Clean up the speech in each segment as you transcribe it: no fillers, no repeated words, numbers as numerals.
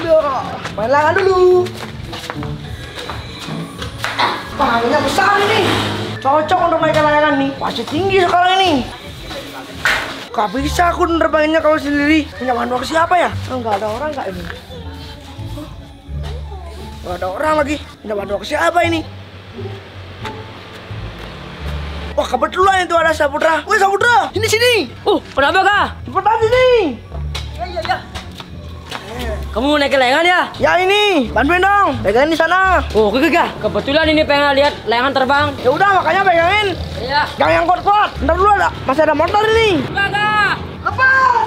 Main layangan dulu. Tangannya besar ini. Cocok untuk naikkan layangan nih. Pasti tinggi sekarang ini. Gak bisa aku nerbanginnya kalau sendiri. Punya bahan ke siapa ya? Enggak ada orang nggak ini? Enggak ada orang lagi. Punya bahan ke siapa ini? Wah, kebetulan itu ada Saputra. Woi Saputra, sini. Kenapa kah? Cepetan sini. Ya. Kamu mau naik layangan ya? Ya ini, bantuin dong. Pegangin di sana. Oh, oke kah? Kebetulan ini pengen lihat layangan terbang. Ya udah, makanya pegangin. Iya. Jangan yang kuat-kuat. Ntar dulu masih ada motor ini. Kak. Lepas.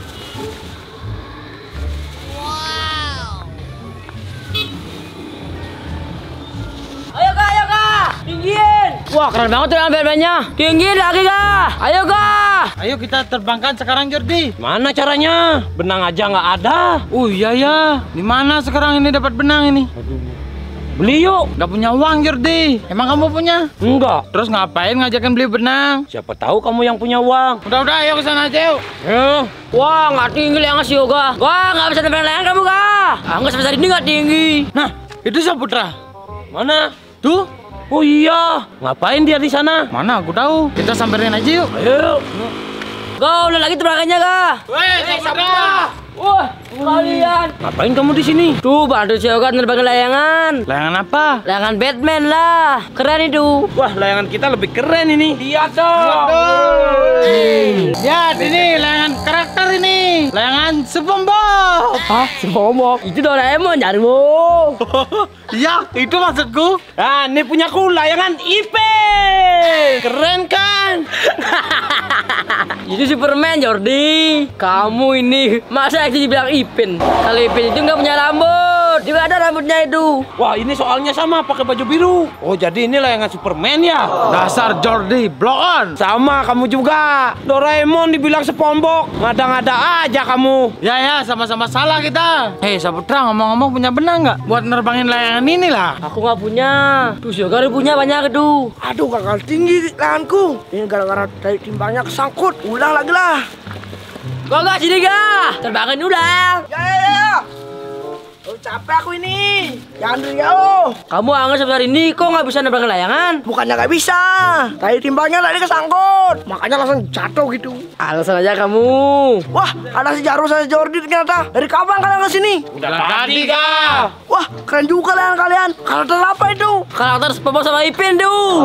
Ayo kak. Tinggiin. Wah, keren banget tuh yang band-bandnya. Tinggiin lagi kak. Ayo kak. Ayo kita terbangkan sekarang Jordi. Mana caranya? Benang aja nggak ada. Oh iya ya. Di mana sekarang ini dapat benang ini? Beli yuk. Nggak punya uang Jordi. Emang kamu punya? Enggak. Terus ngapain ngajakin beli benang? Siapa tahu kamu yang punya uang. Udah ayo ke sana aja yuk. Wah, nggak tinggi layangan si Yoga. Wah, nggak bisa terbang layangan kamu kak. Nggak sebesar ini nggak tinggi. Nah, itu Saputra. Mana? Tuh. Oh iya. Ngapain dia di sana? Mana aku tahu. Kita samperin aja yuk. Ayo. Kau udah lagi terbangkannya kak. Woi, Saputra. Wah, kalian. Ngapain kamu di sini? Tuh, bantu si Yoga nerbangin layangan. Layangan apa? Layangan Batman lah. Keren itu. Wah, layangan kita lebih keren ini. Lihat dong. Ya, ini layangan karakter ini. Layangan SpongeBob. Hah? SpongeBob? Itu Doraemon, Jarwo. Ya, itu maksudku. Nah, ini punyaku layangan Ipe. Keren kan? Itu Superman, Jordi. Kamu ini masa itu dibilang Ipin? Kalau Ipin itu nggak punya rambut. Dia ada rambutnya itu. Wah, ini soalnya sama pakai baju biru. Oh, jadi ini layangan Superman ya? Dasar Jordi, blow on. Sama kamu juga. Doraemon dibilang SpongeBob. Ngada-ngada aja kamu. Ya, sama-sama salah kita. Hei, Saputra, ngomong-ngomong punya benang nggak? Buat nerbangin layangan ini lah. Aku nggak punya. Tuh si Yoga punya banyak itu. Aduh, gagal tinggi layanganku. Ini gara-gara dari timbangnya kesangkut. Ulang lagi lah. Gak sini gak? Terbangin udah. Ya. Oh, capek aku ini. Jangan dulu jauh. Kamu anggap sebentar ini kok nggak bisa nerbangin layangan? Bukannya nggak bisa. Tadi timbangnya tadi kesangkut. Makanya langsung jatuh gitu. Alasan aja kamu. Wah, ada si Jarwo sama Jordi ternyata. Dari kapan kalian kesini? Udah tadi kah? Wah, keren juga layangan kalian. Karakter apa itu? Karakter SpongeBob sama Ipin tuh.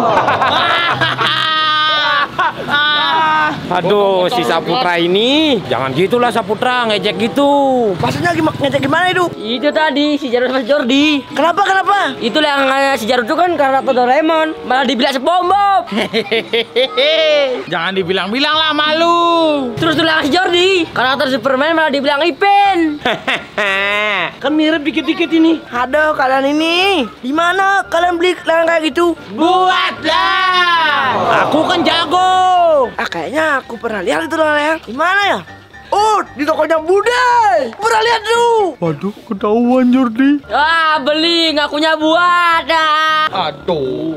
Aduh, si Saputra ini. Jangan gitulah Saputra, ngejek gitu. Maksudnya ngecek gimana itu? Itu tadi si Jarwo sama si Jordi. Kenapa? Itu yang si Jarwo itu kan karakter Doraemon, malah dibilang SpongeBob. Jangan dibilang-bilang lah, malu. Terus tuh si Jordi, karakter Superman malah dibilang Ipin. Kan mirip dikit-dikit ini. Aduh, kalian ini. Di mana kalian beli layangan kayak gitu? Buatlah. Aku kan jago. Kayaknya aku pernah lihat itu layangan. Di mana ya? Oh, di tokonya Budai. Pernah lihat tuh. Waduh, ketahuan Jordi. Ah, beli ngakunya buat. Aduh,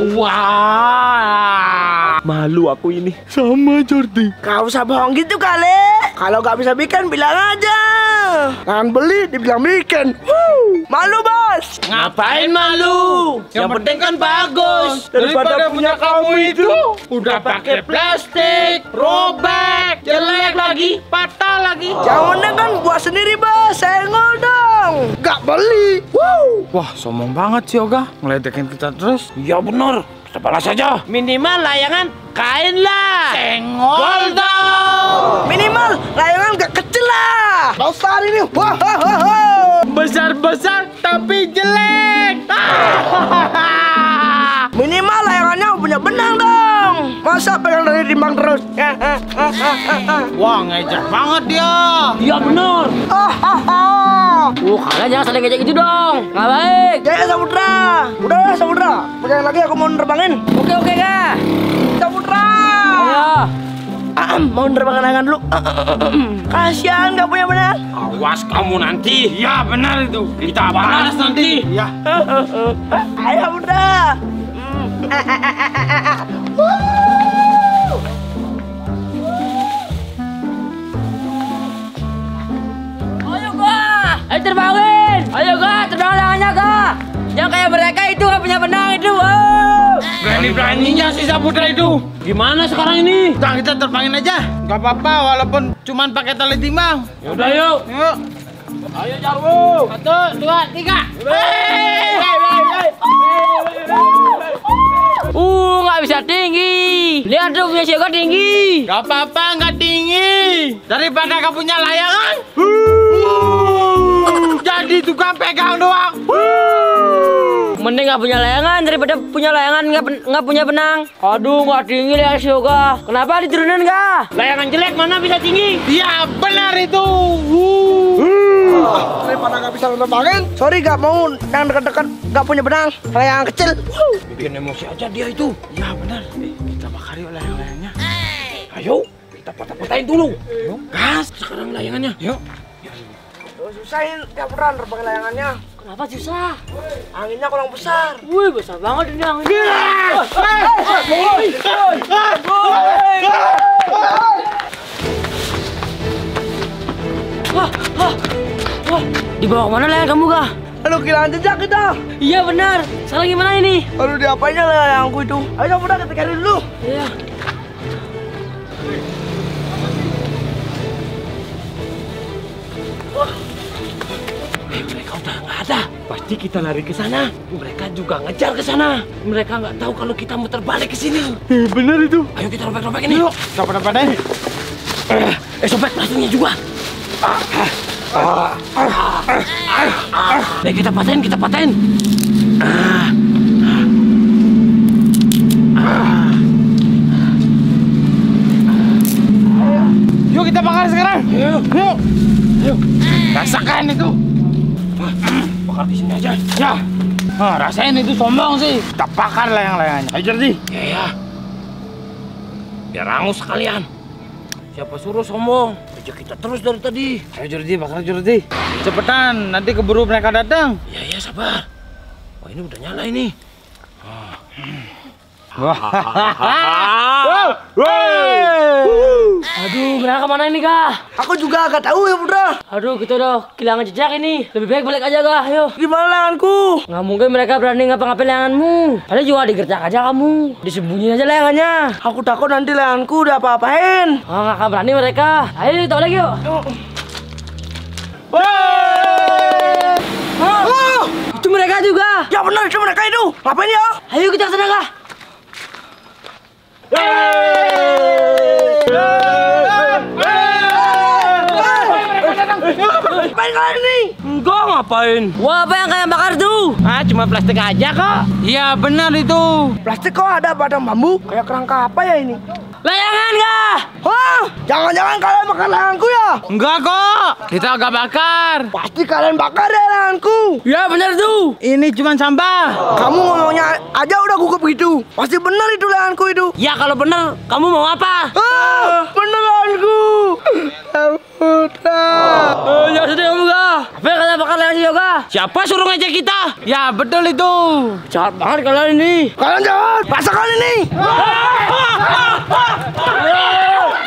ketahuan. Malu aku ini. Sama Jordi. Gak usah bohong gitu kali. Kalau gak bisa bikin, bilang aja. Jangan beli, dibilang bikin. Malu, bos. Ngapain malu? Yang penting kan bagus. Daripada punya kamu itu udah pakai plastik, robek, jelek lagi, patah lagi. Jangan kan buat sendiri, bos. Senggol dong. Gak beli. Wah, sombong banget sih Yoga. Ngeledekin kita terus. Iya bener. Kita balas saja. Minimal layangan kain lah. Senggol dong. Minimal layangan gak kecil lah. Besar ini. Wah. Besar-besar tapi jelek. Minimal layangannya punya benang dong. Masa pegang dari timbang terus? Wah, ngejek banget dia. Iya bener. Kalian jangan saling ngejek gitu dong. Nggak baik. Jaya Saputra. Udah Saputra. Percaya lagi aku mau nerbangin. Oke kak. Saputra. Ayo. Mau nerbangin layangan dulu. Kasihan gak punya benang. Awas kamu nanti. Ya benar itu. Kita balas nanti. Ya. Ayo Saputra. Ayo kak. Ayo terbangin. Ayo kak, terbang layangannya kak. Yang kayak mereka itu gak punya benang itu. Wow. Berani-beraninya si Saputra itu. Gimana sekarang ini? Udah kita terbangin aja. Gak apa-apa walaupun cuman pakai tali timbang. Yaudah yuk. Yuk. Ayo Jarwo. 1, 2, 3. Nggak bisa tinggi. Lihat tuh punya Yoga tinggi. Gak apa-apa, nggak tinggi. Daripada gak punya layangan. Jadi tukang pegang doang. Mending nggak punya layangan daripada punya layangan nggak punya benang. Aduh, nggak tinggi lihat si Yoga. Kenapa diturunin nggak? Layangan jelek mana bisa tinggi? Iya benar itu. Daripada nggak bisa nerbangin, sorry gak mau yang dekat-dekat nggak punya benang, layangan kecil. Bikin emosi aja dia itu. Ya benar. Kita bakar yuk layang-layangnya. Ayo, kita patah-patahin dulu. Gas, sekarang layangannya. Yuk. Susahin tiap peran nerbangin layangannya. Kenapa susah? Anginnya kurang besar. Wih, besar banget ini anginnya. Wah, dibawa kemana layang kamu kah? Aduh, kehilangan jejak kita. Iya benar. Sekarang gimana ini? Aduh, diapainnya layangku itu? Ayo udah kita cari dulu. Iya. Mereka udah nggak ada. Pasti kita lari ke sana. Mereka juga ngejar ke sana. Mereka nggak tahu kalau kita muter balik ke sini. Benar itu. Ayo kita robek-robek ini. Yuk. Dapat-dapat. Sobek langsungnya juga. Nih kita patahin. Yuk kita bakar sekarang. Yuk. Rasakan itu. Bakar di sini aja. Ya. Rasain itu sombong sih. Kita bakar layang-layangnya. Ayo Jordi. Ya. Biar hangus sekalian. Siapa suruh sombong? Kerja kita terus dari tadi. Ayo Jordi, bakar Jordi. Cepetan, nanti keburu mereka datang. Ya sabar. Wah ini udah nyala ini. Aduh, mereka kemana ini kah? Aku juga agak tahu ya, Putra. Aduh, kita udah kehilangan jejak ini. Lebih baik balik aja kah, ayo. Gimana layanganku? Nggak mungkin mereka berani ngapa-ngapain layanganmu. Tadi juga digertak aja kamu. Disembunyiin aja layangannya. Aku takut nanti layanganku udah apa-apain. Nggak akan berani mereka. Ayo, kita balik yuk. Oh, Itu mereka juga. ya benar itu mereka itu. Ngapain ya? Ayo kita ke sana kah? Ngapain kalian ini? Enggak ngapain? Wah, apa yang kalian bakar tuh? Cuma plastik aja kok. Iya benar itu. Plastik kok ada batang bambu? Kayak kerangka apa ya ini? Layangan kah? Hah? Jangan-jangan kalian bakar layanganku ya? Enggak kok. Kita agak bakar. Pasti kalian bakar ya layanganku. Ya benar tuh. Ini cuma sampah. Kamu ngomongnya aja udah gugup gitu. Pasti benar itu layanganku itu. Ya kalau benar, kamu mau apa? Bener layanganku. Putra. Jangan sedih kamu kah? Apa yang kalian bakar layangan si Yoga? Siapa suruh ngajak kita? Ya betul itu. Jahat banget kalian ini. Kalian jahat. Masa kalian ini?